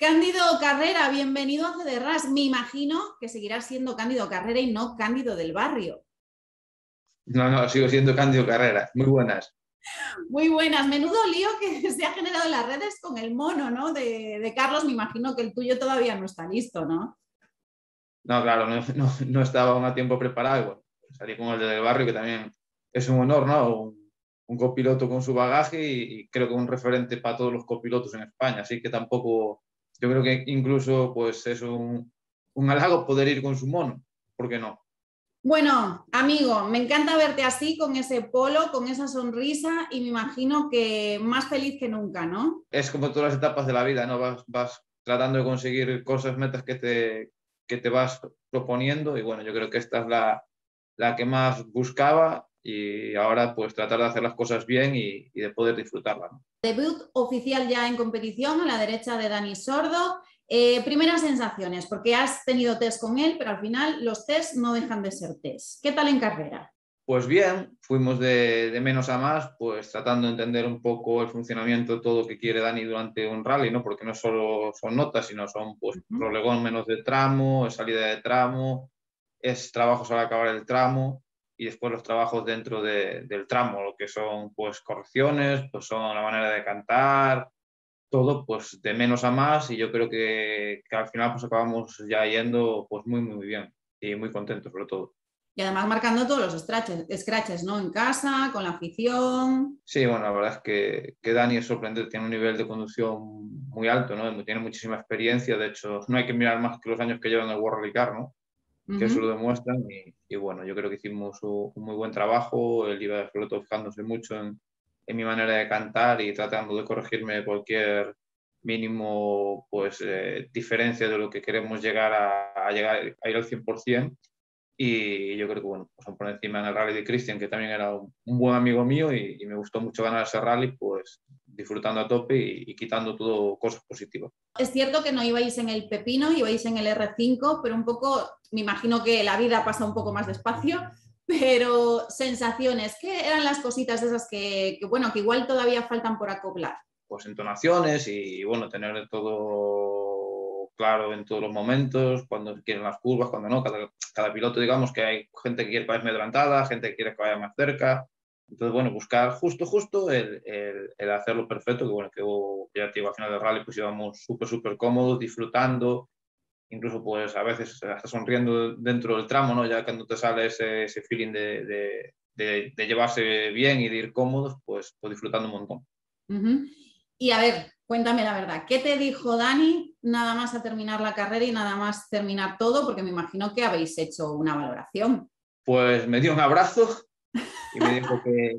Cándido Carrera, bienvenido a Cederras. Me imagino que seguirás siendo Cándido Carrera y no Cándido del Barrio. No, sigo siendo Cándido Carrera. Muy buenas. Muy buenas. Menudo lío que se ha generado en las redes con el mono, ¿no? De Carlos. Me imagino que el tuyo todavía no está listo, ¿no? No, claro, no estaba aún a tiempo preparado. Bueno, salí con el del Barrio, que también es un honor, ¿no? Un copiloto con su bagaje y creo que un referente para todos los copilotos en España. Así que tampoco, yo creo que incluso pues es un halago poder ir con su mono. ¿Por qué no? Bueno, amigo, me encanta verte así, con ese polo, con esa sonrisa y me imagino que más feliz que nunca, ¿no? Es como todas las etapas de la vida, ¿no? Vas tratando de conseguir cosas, metas que te vas proponiendo y bueno, yo creo que esta es la que más buscaba y ahora pues tratar de hacer las cosas bien y de poder disfrutarla, ¿no? Debut oficial ya en competición a la derecha de Dani Sordo. Primeras sensaciones, porque has tenido test con él, pero al final los test no dejan de ser test. ¿Qué tal en carrera? Pues bien, fuimos de menos a más, pues tratando de entender un poco el funcionamiento de todo lo que quiere Dani durante un rally, ¿no? Porque no solo son notas, sino son pues prolegón menos de tramo, salida de tramo, es trabajos al acabar el tramo y después los trabajos dentro del tramo, lo que son pues correcciones, pues son la manera de cantar, todo pues de menos a más y yo creo que al final pues acabamos ya yendo pues muy bien y muy contentos sobre todo. Y además marcando todos los scratches, ¿no? En casa, con la afición. Sí, bueno, la verdad es que Dani es sorprendente, tiene un nivel de conducción muy alto, ¿no? Tiene muchísima experiencia, de hecho, no hay que mirar más que los años que lleva en el World Rally Car, ¿no? Que eso lo demuestran y bueno, yo creo que hicimos un muy buen trabajo, él iba sobre todo fijándose mucho en mi manera de cantar y tratando de corregirme cualquier mínimo pues diferencia de lo que queremos llegar llegar a ir al 100%. Y yo creo que, bueno, pues por encima en el rally de Christian, que también era un buen amigo mío y me gustó mucho ganar ese rally, pues disfrutando a tope y quitando todo cosas positivas. Es cierto que no ibais en el Pepino, ibais en el R5, pero un poco, me imagino que la vida pasa un poco más despacio, pero sensaciones, ¿qué eran las cositas esas bueno, que igual todavía faltan por acoplar? Pues entonaciones y, bueno, tener todo claro en todos los momentos, cuando quieren las curvas, cuando no. Cada piloto, digamos que hay gente que quiere que vaya medio adelantada, gente que quiere que vaya más cerca. Entonces, bueno, buscar justo el hacerlo perfecto, que bueno, que ya te digo, al final del rally pues íbamos súper cómodos, disfrutando, incluso pues a veces hasta sonriendo dentro del tramo, ¿no? Ya cuando te sale ese feeling de llevarse bien y de ir cómodos, pues disfrutando un montón. Y a ver, cuéntame la verdad, ¿qué te dijo Dani nada más a terminar la carrera y nada más terminar todo? Porque me imagino que habéis hecho una valoración. Pues me dio un abrazo y me dijo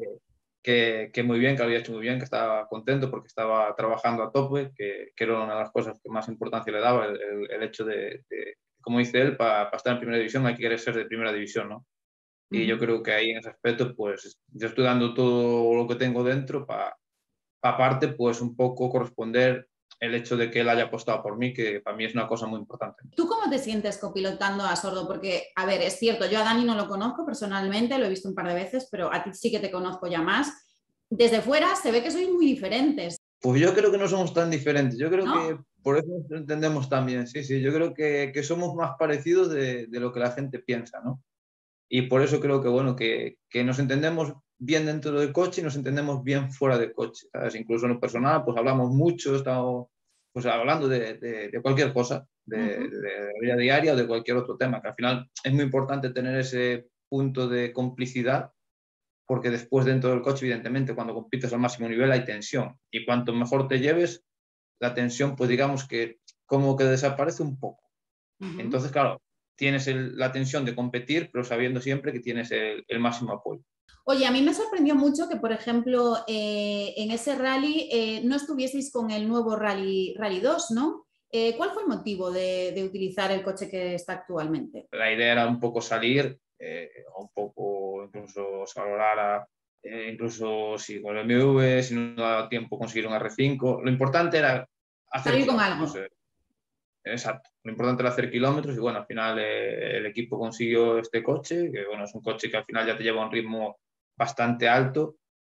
que muy bien, que había hecho muy bien, que estaba contento porque estaba trabajando a tope, que era una de las cosas que más importancia le daba, el hecho como dice él, para estar en primera división hay que querer ser de primera división, ¿no? Y yo creo que ahí en ese aspecto, pues yo estoy dando todo lo que tengo dentro para aparte, pues un poco corresponder el hecho de que él haya apostado por mí, que para mí es una cosa muy importante. ¿Tú cómo te sientes copilotando a Sordo? Porque, a ver, es cierto, yo a Dani no lo conozco personalmente, lo he visto un par de veces, pero a ti sí que te conozco ya más. Desde fuera se ve que sois muy diferentes. Pues yo creo que no somos tan diferentes, yo creo que ¿No? por eso nos entendemos tan bien, sí, yo creo que somos más parecidos de lo que la gente piensa, ¿no? Y por eso creo que, bueno, que nos entendemos bien dentro del coche y nos entendemos bien fuera del coche, ¿sabes? Incluso en lo personal, pues hablamos mucho, estamos pues hablando de cualquier cosa, de la vida diaria o de cualquier otro tema, que al final es muy importante tener ese punto de complicidad, porque después dentro del coche, evidentemente, cuando compites al máximo nivel hay tensión, y cuanto mejor te lleves, la tensión, pues digamos que como que desaparece un poco. Entonces, claro, tienes la tensión de competir, pero sabiendo siempre que tienes el máximo apoyo. Oye, a mí me sorprendió mucho que, por ejemplo, en ese rally no estuvieseis con el nuevo Rally 2, ¿no? ¿Cuál fue el motivo de utilizar el coche que está actualmente? La idea era un poco salir, un poco incluso valorar incluso si con el MV, si no da tiempo conseguir un R5. Lo importante era hacer Salir con kilómetros. algo. Exacto. Lo importante era hacer kilómetros y bueno, al final el equipo consiguió este coche, que bueno, es un coche que al final ya te lleva a un ritmo bastante alto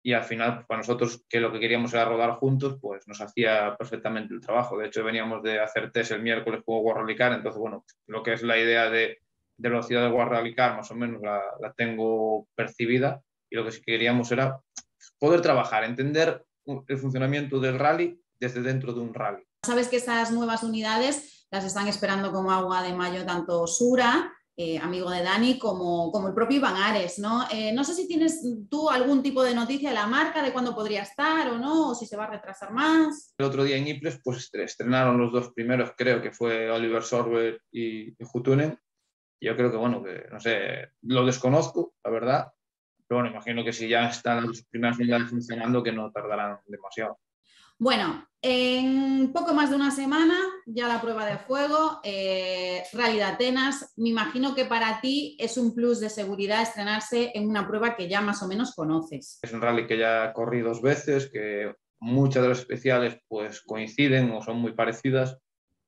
y al final, pues, para nosotros, que lo que queríamos era rodar juntos, pues nos hacía perfectamente el trabajo. De hecho, veníamos de hacer test el miércoles con World Rally Car, entonces, bueno, lo que es la idea de velocidad de World Rally Car, más o menos la tengo percibida, y lo que sí queríamos era poder trabajar, entender el funcionamiento del rally desde dentro de un rally. Sabes que estas nuevas unidades las están esperando como agua de mayo tanto Sura, amigo de Dani, como el propio Iván Ares, ¿no? No sé si tienes tú algún tipo de noticia de la marca, de cuándo podría estar o no, o si se va a retrasar más. El otro día en Ypres pues estrenaron los dos primeros, creo que fue Oliver Sorber y Huttunen. Yo creo que, bueno, que no sé, lo desconozco, la verdad, pero bueno, imagino que si ya están las primeras unidades funcionando, que no tardarán demasiado. Bueno, en poco más de una semana ya la prueba de fuego, Rally de Atenas. Me imagino que para ti es un plus de seguridad estrenarse en una prueba que ya más o menos conoces. Es un rally que ya corrí 2 veces, que muchas de las especiales pues coinciden o son muy parecidas,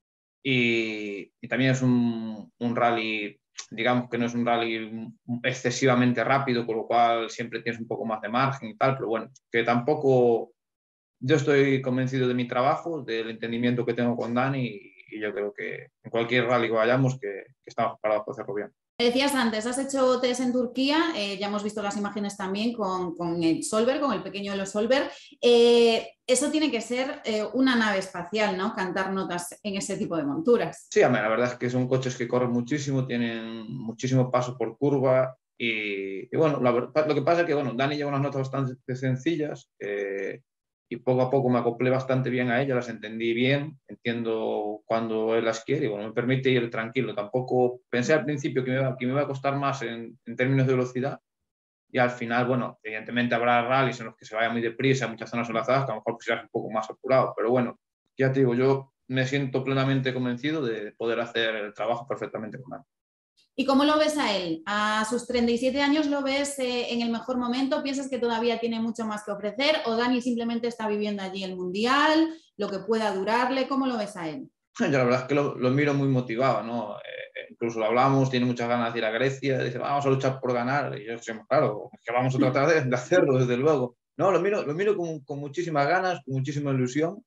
y también es un rally, digamos que no es un rally excesivamente rápido, con lo cual siempre tienes un poco más de margen y tal, pero bueno, que tampoco. Yo estoy convencido de mi trabajo, del entendimiento que tengo con Dani, y yo creo que en cualquier rally que vayamos, que estamos preparados para hacerlo bien. Me decías antes, has hecho test en Turquía, ya hemos visto las imágenes también con el Solberg, con el pequeño Elo Solberg. Eso tiene que ser una nave espacial, ¿no? Cantar notas en ese tipo de monturas. Sí, la verdad es que son coches que corren muchísimo, tienen muchísimo paso por curva, y bueno, lo que pasa es que bueno, Dani lleva unas notas bastante sencillas, y poco a poco me acoplé bastante bien a ellas, las entendí bien, entiendo cuando él las quiere y bueno, me permite ir tranquilo. Tampoco pensé al principio que me iba a costar más en términos de velocidad, y al final, bueno, evidentemente habrá rallies en los que se vaya muy deprisa, muchas zonas enlazadas, que a lo mejor quisieras un poco más apurado, pero bueno, ya te digo, yo me siento plenamente convencido de poder hacer el trabajo perfectamente con él. ¿Y cómo lo ves a él? ¿A sus 37 años lo ves en el mejor momento? ¿Piensas que todavía tiene mucho más que ofrecer? ¿O Dani simplemente está viviendo allí el Mundial, lo que pueda durarle? ¿Cómo lo ves a él? Yo la verdad es que lo miro muy motivado, ¿no? Incluso lo hablamos, tiene muchas ganas de ir a Grecia, dice, vamos a luchar por ganar, y yo siempre, claro, es que vamos a tratar de hacerlo, desde luego. No, lo miro con muchísimas ganas, con muchísima ilusión,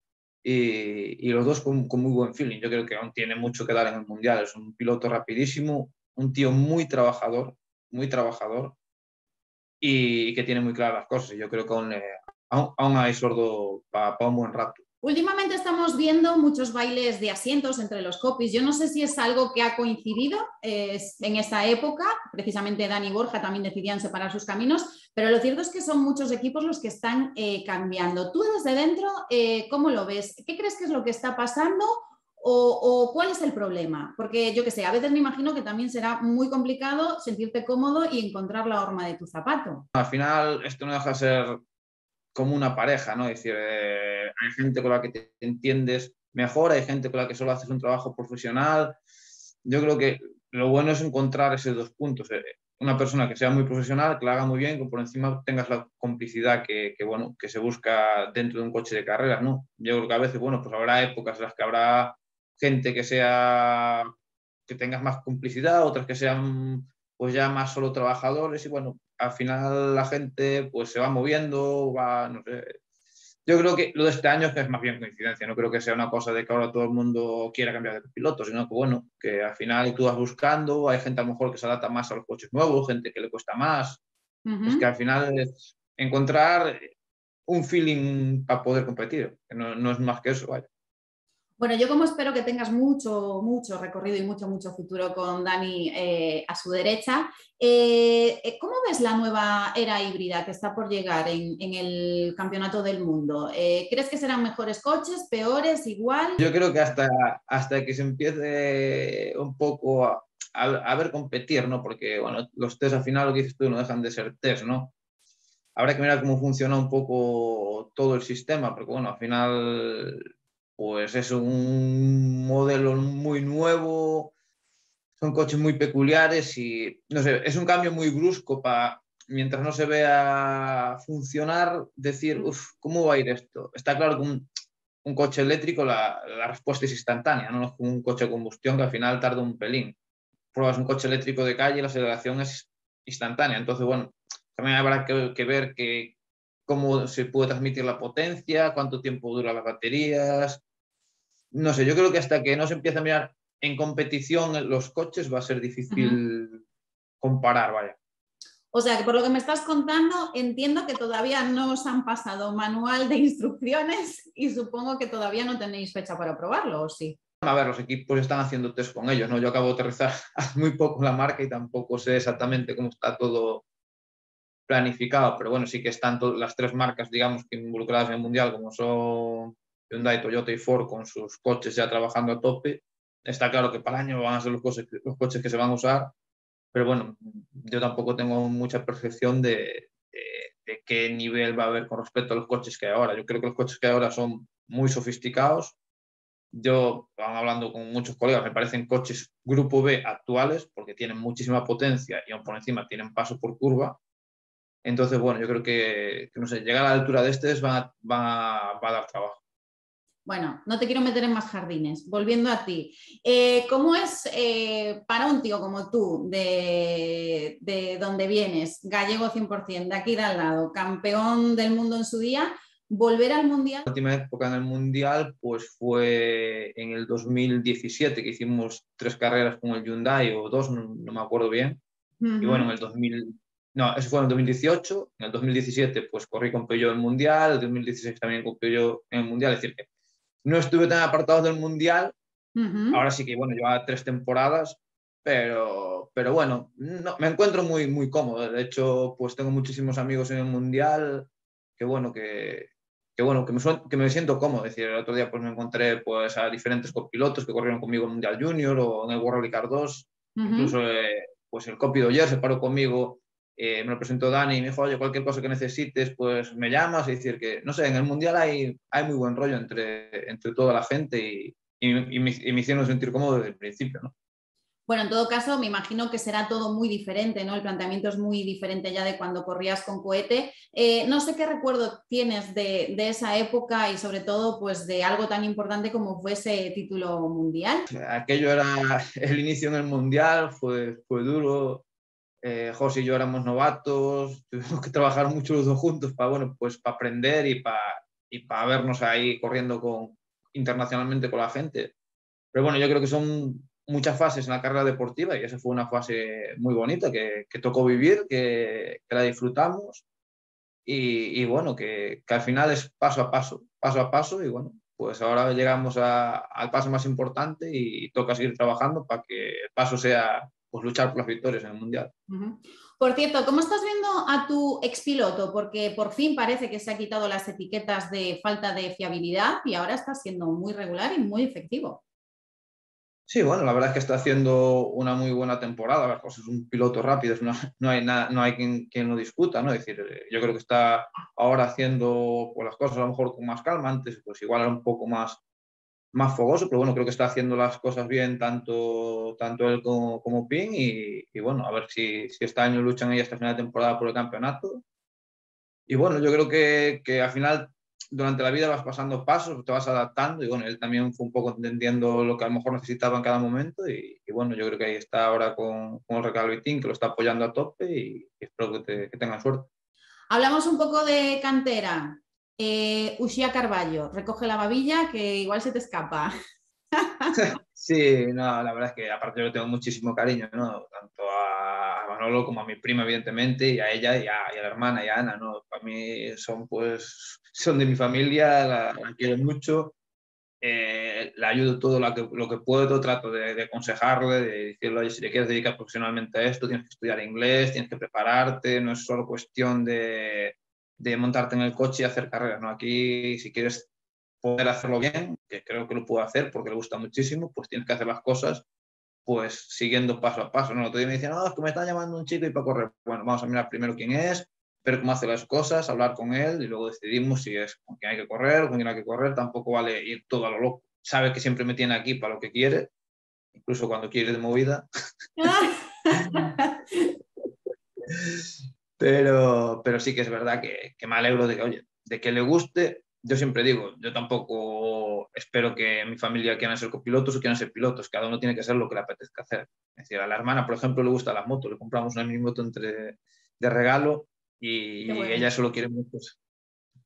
y los dos con muy buen feeling. Yo creo que aún tiene mucho que dar en el Mundial. Es un piloto rapidísimo, un tío muy trabajador, y que tiene muy claras las cosas. Y yo creo que aún hay sordo para un buen rato. Últimamente estamos viendo muchos bailes de asientos entre los copies. Yo no sé si es algo que ha coincidido en esta época. Precisamente Dani y Borja también decidían separar sus caminos, pero lo cierto es que son muchos equipos los que están cambiando. Tú desde dentro, ¿cómo lo ves? ¿Qué crees que es lo que está pasando? O cuál es el problema? Porque yo qué sé, a veces me imagino que también será muy complicado sentirte cómodo y encontrar la horma de tu zapato. Al final, esto no deja de ser como una pareja, ¿no? Es decir, hay gente con la que te entiendes mejor, hay gente con la que solo haces un trabajo profesional. Yo creo que lo bueno es encontrar esos dos puntos. Una persona que sea muy profesional, que la haga muy bien, que por encima tengas la complicidad bueno, que se busca dentro de un coche de carreras, ¿no? Yo creo que a veces, bueno, pues habrá épocas en las que habrá gente que tengas más complicidad, otras que sean pues ya más solo trabajadores, y bueno, al final la gente pues se va moviendo, no sé. Yo creo que lo de este año es que es más bien coincidencia, no creo que sea una cosa de que ahora todo el mundo quiera cambiar de piloto, sino que bueno, que al final tú vas buscando, hay gente a lo mejor que se adapta más a los coches nuevos, gente que le cuesta más. Es que al final es encontrar un feeling para poder competir, que no es más que eso, vaya. Bueno, yo como espero que tengas mucho, mucho recorrido y mucho, mucho futuro con Dani a su derecha, ¿cómo ves la nueva era híbrida que está por llegar en el Campeonato del Mundo? ¿Crees que serán mejores coches, peores, igual? Yo creo que hasta que se empiece un poco a ver competir, ¿no? Porque, bueno, los test al final, lo que dices tú, no dejan de ser test, ¿no? Habrá que mirar cómo funciona un poco todo el sistema, porque, bueno, al final, pues es un modelo muy nuevo, son coches muy peculiares y, no sé, es un cambio muy brusco para, mientras no se vea funcionar, decir, uff, ¿cómo va a ir esto? Está claro que un coche eléctrico la respuesta es instantánea, no es como un coche de combustión que al final tarda un pelín. Pruebas un coche eléctrico de calle y la aceleración es instantánea. Entonces, bueno, también habrá que ver cómo se puede transmitir la potencia, cuánto tiempo duran las baterías. No sé, yo creo que hasta que no se empiece a mirar en competición los coches va a ser difícil comparar, vaya. O sea, que por lo que me estás contando, entiendo que todavía no os han pasado manual de instrucciones y supongo que todavía no tenéis fecha para probarlo, ¿o sí? A ver, los equipos están haciendo test con ellos, ¿no? Yo acabo de aterrizar hace muy poco la marca y tampoco sé exactamente cómo está todo planificado, pero bueno, sí que están las tres marcas, digamos, que involucradas en el Mundial, como son Hyundai, Toyota y Ford, con sus coches ya trabajando a tope. Está claro que para el año van a ser los coches que se van a usar, pero bueno, yo tampoco tengo mucha percepción de qué nivel va a haber con respecto a los coches que hay ahora. Yo creo que los coches que hay ahora son muy sofisticados. Yo, van hablando con muchos colegas, me parecen coches Grupo B actuales, porque tienen muchísima potencia y aún por encima tienen paso por curva. Entonces, bueno, yo creo que no sé, llegar a la altura de estos va a dar trabajo. Bueno, no te quiero meter en más jardines. Volviendo a ti, ¿cómo es para un tío como tú, de donde vienes, gallego 100%, de aquí de al lado, campeón del mundo en su día, volver al Mundial? La última época en el Mundial pues fue en el 2017, que hicimos 3 carreras con el Hyundai o 2, no me acuerdo bien. Y bueno, en el 2000, no, eso fue en el 2018. En el 2017 pues corrí con Peugeot el Mundial, en el 2016 también con Peugeot en el Mundial. Es decir, que no estuve tan apartado del Mundial. Ahora sí que, bueno, lleva 3 temporadas, pero bueno, no, me encuentro muy, muy cómodo. De hecho, pues tengo muchísimos amigos en el Mundial, que bueno, que me siento cómodo. Es decir, el otro día pues me encontré pues a diferentes copilotos que corrieron conmigo en el Mundial Junior o en el World Rally Car 2. Incluso pues el copy de ayer se paró conmigo, me lo presentó Dani y me dijo, oye, cualquier cosa que necesites, pues me llamas. Es decir, que no sé, en el Mundial hay muy buen rollo entre toda la gente y me hicieron sentir cómodo desde el principio, ¿no? Bueno, en todo caso, me imagino que será todo muy diferente, ¿no? El planteamiento es muy diferente ya de cuando corrías con cohete. No sé qué recuerdo tienes de esa época y sobre todo, pues, de algo tan importante como fue ese título mundial. Aquello era el inicio en el Mundial, fue duro. José y yo éramos novatos, tuvimos que trabajar mucho los dos juntos para, bueno, pues para aprender y para vernos ahí corriendo internacionalmente con la gente. Pero bueno, yo creo que son muchas fases en la carrera deportiva y esa fue una fase muy bonita que tocó vivir, que la disfrutamos bueno, que al final es paso a paso y bueno, pues ahora llegamos al paso más importante y toca seguir trabajando para que el paso sea pues luchar por las victorias en el Mundial. Por cierto, ¿cómo estás viendo a tu expiloto? Porque por fin parece que se ha quitado las etiquetas de falta de fiabilidad y ahora está siendo muy regular y muy efectivo. Sí, bueno, la verdad es que está haciendo una muy buena temporada. A ver, pues es un piloto rápido, no hay quien lo discuta, ¿no? Es decir, yo creo que está ahora haciendo pues, las cosas a lo mejor con más calma. Antes, pues igual era un poco más fogoso, pero bueno, creo que está haciendo las cosas bien tanto él como Pin y bueno, a ver si este año luchan ahí hasta final de temporada por el campeonato. Y bueno, yo creo que al final durante la vida vas pasando pasos, te vas adaptando y bueno, él también fue un poco entendiendo lo que a lo mejor necesitaba en cada momento y bueno, yo creo que ahí está ahora con el Recalvitín, que lo está apoyando a tope y espero que tengan suerte. Hablamos un poco de cantera. Uxía Carballo, recoge la babilla que igual se te escapa. Sí, no, la verdad es que aparte yo tengo muchísimo cariño, ¿no? Tanto a Manolo como a mi prima, evidentemente, y a ella y a la hermana y a Ana, ¿no? Para mí son de mi familia, la quiero mucho, la ayudo todo lo que puedo, trato de aconsejarle, de decirle, oye, si te quieres dedicar profesionalmente a esto, tienes que estudiar inglés, tienes que prepararte, no es solo cuestión de montarte en el coche y hacer carreras, ¿no? Aquí, si quieres poder hacerlo bien, que creo que lo puedo hacer porque le gusta muchísimo, pues tienes que hacer las cosas pues siguiendo paso a paso. ¿No? El otro día me decían, no, es que me está llamando un chico y para correr. Bueno, vamos a mirar primero quién es, ver cómo hace las cosas, hablar con él y luego decidimos si es con quién hay que correr, con quién hay que correr. Tampoco vale ir todo a lo loco. Sabe que siempre me tiene aquí para lo que quiere, incluso cuando quiere de movida. Pero sí que es verdad que me alegro de que, oye, de que le guste. Yo siempre digo, yo tampoco espero que mi familia quieran ser copilotos o quieran ser pilotos, cada uno tiene que hacer lo que le apetezca hacer. Es decir, a la hermana, por ejemplo, le gusta la moto, le compramos una mini moto de regalo Qué y bueno. ella solo quiere motos.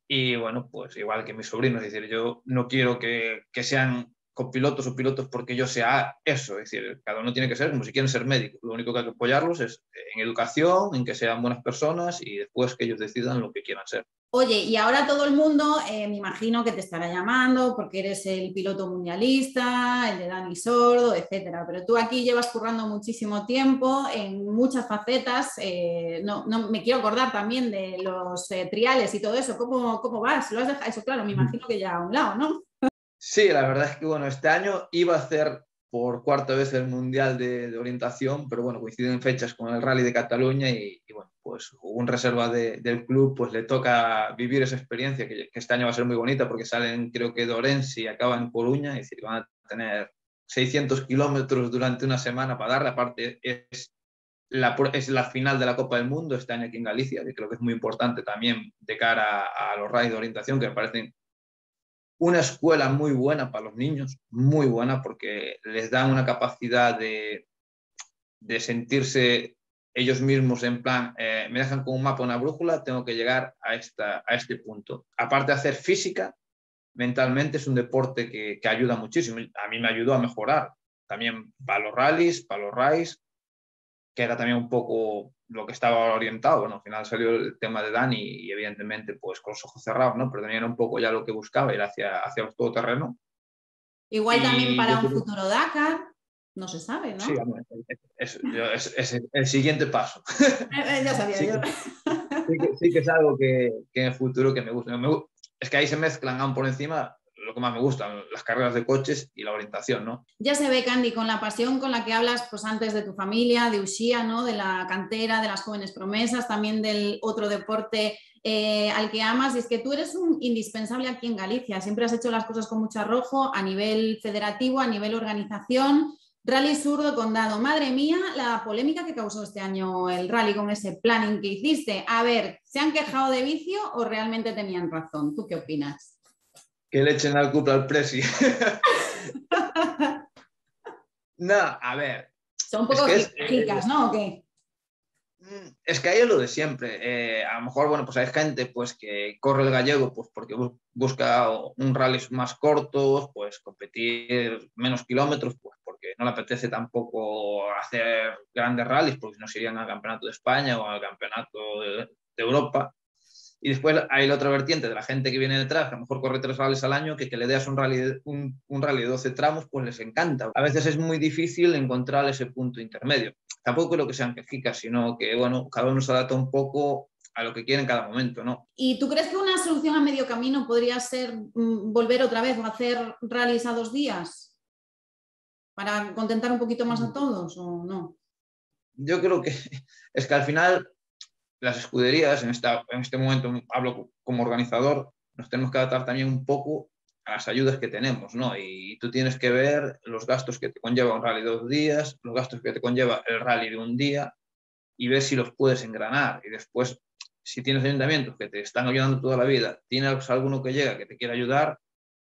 Y bueno, pues igual que mis sobrinos, es decir, yo no quiero que sean copilotos o pilotos porque yo sea eso, es decir, cada uno tiene que ser como si quieren ser médicos. Lo único que hay que apoyarlos es en educación, en que sean buenas personas y después que ellos decidan lo que quieran ser. Oye, y ahora todo el mundo, me imagino que te estará llamando porque eres el piloto mundialista, el de Dani Sordo, etcétera. Pero tú aquí llevas currando muchísimo tiempo en muchas facetas. No, me quiero acordar también de los triales y todo eso. ¿Cómo vas? ¿Lo has dejado? Eso, claro, me imagino que ya a un lado, ¿no? Sí, la verdad es que bueno, este año iba a hacer por cuarta vez el Mundial de Orientación, pero bueno, coinciden fechas con el Rally de Cataluña y bueno, pues un reserva del club, pues le toca vivir esa experiencia que este año va a ser muy bonita porque salen creo que de Orense y acaban en Coruña, es decir, van a tener 600 kilómetros durante una semana para darle, aparte es la final de la Copa del Mundo este año aquí en Galicia, que creo que es muy importante también de cara a los rallies de orientación, que me parecen una escuela muy buena para los niños, muy buena porque les dan una capacidad de sentirse ellos mismos en plan, me dejan con un mapa, una brújula, tengo que llegar a este punto. Aparte de hacer física, mentalmente es un deporte que ayuda muchísimo. A mí me ayudó a mejorar también para los rallies, para los rides, que era también un poco lo que estaba orientado. Bueno, al final salió el tema de Dani y evidentemente pues con los ojos cerrados, ¿no? Pero también era un poco ya lo que buscaba, ir hacia los todoterreno. Igual también Y yo para un creo, futuro Dakar, no se sabe, sí, ¿no? es el siguiente paso. Ya sabía Sí yo. que, sí que es algo que en el futuro que me gusta. Es que ahí se mezclan aún por encima lo que más me gustan, las carreras de coches y la orientación, ¿no? Ya se ve, Candy, con la pasión con la que hablas pues antes de tu familia, de Uxía, ¿no? De la cantera, de las jóvenes promesas, también del otro deporte al que amas. Y es que tú eres un indispensable aquí en Galicia. Siempre has hecho las cosas con mucho arrojo a nivel federativo, a nivel organización. Rally Zurdo Condado. Madre mía, la polémica que causó este año el rally con ese planning que hiciste. A ver, ¿se han quejado de vicio o realmente tenían razón? ¿Tú qué opinas? Que le echen al cupla al presi. No, a ver, Son un es poco que jicas, ¿no? ¿O qué? es que hay lo de siempre. A lo mejor, bueno, pues hay gente pues, que corre el gallego pues, porque busca un rally más cortos, pues competir menos kilómetros, pues porque no le apetece tampoco hacer grandes rallies, porque si no se irían al Campeonato de España o al Campeonato de Europa. Y después hay la otra vertiente de la gente que viene detrás, que a lo mejor corre 3 rallies al año, que le das un rally de 12 tramos, pues les encanta. A veces es muy difícil encontrar ese punto intermedio. Tampoco creo que sean quejicas, sino que, bueno, cada uno se adapta un poco a lo que quiere en cada momento, ¿no? ¿Y tú crees que una solución a medio camino podría ser volver otra vez o hacer rallies a 2 días para contentar un poquito más a todos o no? Yo creo que es que al final las escuderías, en este momento hablo como organizador, nos tenemos que adaptar también un poco a las ayudas que tenemos, ¿no? Y tú tienes que ver los gastos que te conlleva un rally de 2 días, los gastos que te conlleva el rally de un día y ver si los puedes engranar. Y después, si tienes ayuntamientos que te están ayudando toda la vida, tienes alguno que llega que te quiera ayudar,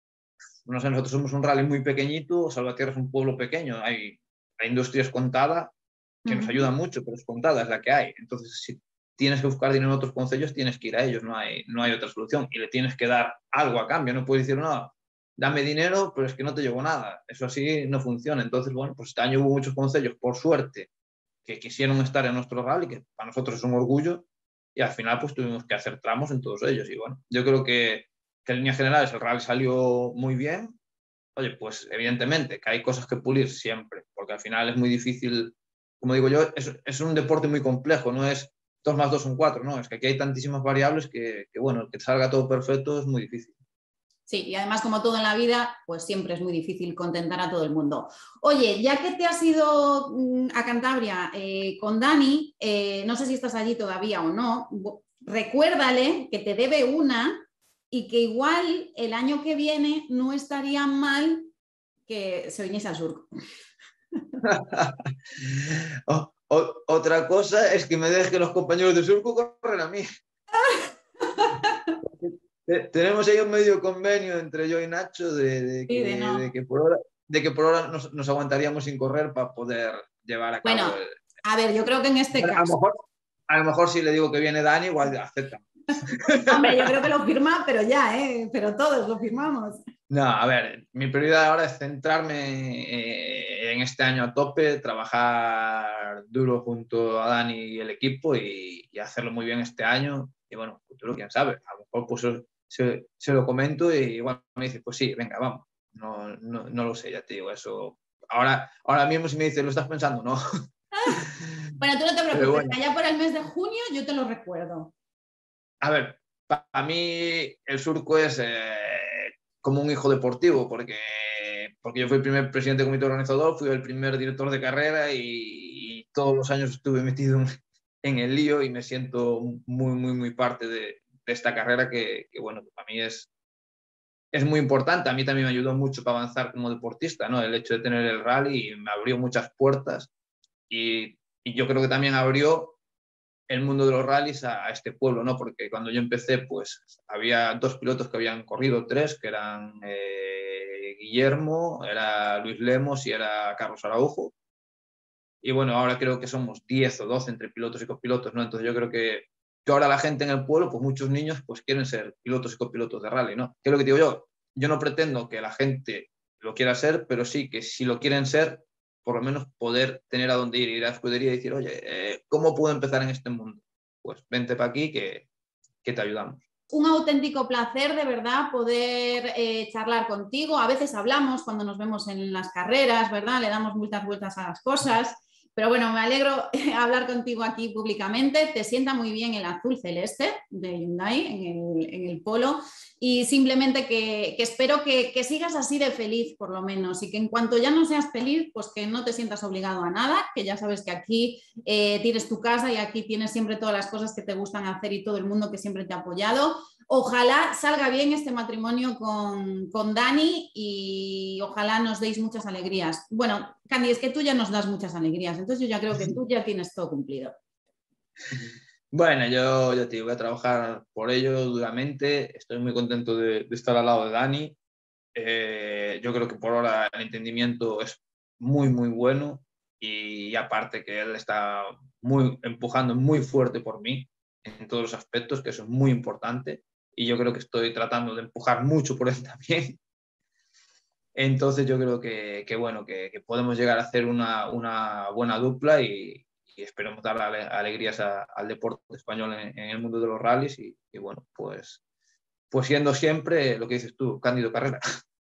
no sé, nosotros somos un rally muy pequeñito, Salvatierra es un pueblo pequeño, la industria es contada, que nos ayuda mucho, pero es contada, es la que hay. Entonces, si tienes que buscar dinero en otros concellos, tienes que ir a ellos, no hay otra solución. Y le tienes que dar algo a cambio, no puedes decir, no, dame dinero, pero es que no te llevo nada. Eso así no funciona. Entonces, bueno, pues este año hubo muchos concellos, por suerte, que quisieron estar en nuestro rally, que para nosotros es un orgullo, y al final pues tuvimos que hacer tramos en todos ellos. Y bueno, yo creo que en líneas generales el rally salió muy bien. Oye, pues evidentemente que hay cosas que pulir siempre, porque al final es muy difícil, como digo yo, es un deporte muy complejo, no es 2 más 2 son 4, no, es que aquí hay tantísimas variables que bueno, que te salga todo perfecto es muy difícil. Sí, y además como todo en la vida, pues siempre es muy difícil contentar a todo el mundo. Oye, ya que te has ido a Cantabria con Dani, no sé si estás allí todavía o no, recuérdale que te debe una y que igual el año que viene no estaría mal que se viniese al sur. Otra cosa es que me dejes que los compañeros de Surco corren a mí. Tenemos ahí un medio convenio entre yo y Nacho Sí, de no. de que por hora nos aguantaríamos sin correr para poder llevar a Bueno, cabo el... a ver, yo creo que en este Bueno, caso, a lo mejor si le digo que viene Dani, igual acepta. Hombre, yo creo que lo firma, pero ya, ¿eh? Pero todos lo firmamos. No, a ver, mi prioridad ahora es centrarme en este año a tope, trabajar duro junto a Dani y el equipo y hacerlo muy bien este año. Y bueno, futuro, quién sabe, a lo mejor pues se lo comento y igual me dice, pues sí, venga, vamos. No lo sé, ya te digo, eso. Ahora mismo si me dices, ¿lo estás pensando? No. Bueno, tú no te Pero preocupes, bueno, que allá por el mes de junio yo te lo recuerdo. a ver, para mí el surco es como un hijo deportivo, porque yo fui el primer presidente del comité organizador, fui el primer director de carrera y todos los años estuve metido en el lío y me siento muy parte de esta carrera que, bueno, para mí es muy importante. A mí también me ayudó mucho para avanzar como deportista, ¿no? El hecho de tener el rally me abrió muchas puertas y yo creo que también abrió el mundo de los rallies a este pueblo, ¿no? Porque cuando yo empecé, pues había 2 pilotos que habían corrido, 3, que eran Guillermo, era Luis Lemos y era Carlos Araujo. Y bueno, ahora creo que somos 10 o 12 entre pilotos y copilotos, ¿no? Entonces yo creo que ahora la gente en el pueblo, pues muchos niños, pues quieren ser pilotos y copilotos de rally, ¿no? ¿Qué es lo que digo yo? Yo no pretendo que la gente lo quiera ser, pero sí que si lo quieren ser, por lo menos poder tener a dónde ir a la escudería y decir, oye, ¿cómo puedo empezar en este mundo? Pues vente para aquí que te ayudamos. Un auténtico placer, de verdad, poder charlar contigo. A veces hablamos cuando nos vemos en las carreras, ¿verdad? Le damos muchas vueltas a las cosas. Pero bueno, me alegro hablar contigo aquí públicamente. Te sienta muy bien el azul celeste de Hyundai en el polo y simplemente que espero que sigas así de feliz por lo menos y que en cuanto ya no seas feliz, pues que no te sientas obligado a nada, que ya sabes que aquí tienes tu casa y aquí tienes siempre todas las cosas que te gustan hacer y todo el mundo que siempre te ha apoyado. Ojalá salga bien este matrimonio con Dani y ojalá nos deis muchas alegrías. Bueno, Candy, es que tú ya nos das muchas alegrías, entonces yo ya creo que tú ya tienes todo cumplido. Bueno, yo ya te digo, voy a trabajar por ello duramente. Estoy muy contento de estar al lado de Dani. Yo creo que por ahora el entendimiento es muy bueno y aparte que él está empujando muy fuerte por mí en todos los aspectos, que eso es muy importante y yo creo que estoy tratando de empujar mucho por él también. Entonces yo creo que bueno, que podemos llegar a hacer una buena dupla y esperemos dar alegrías al deporte español en el mundo de los rallies y bueno, pues siendo siempre lo que dices tú, Cándido Carrera.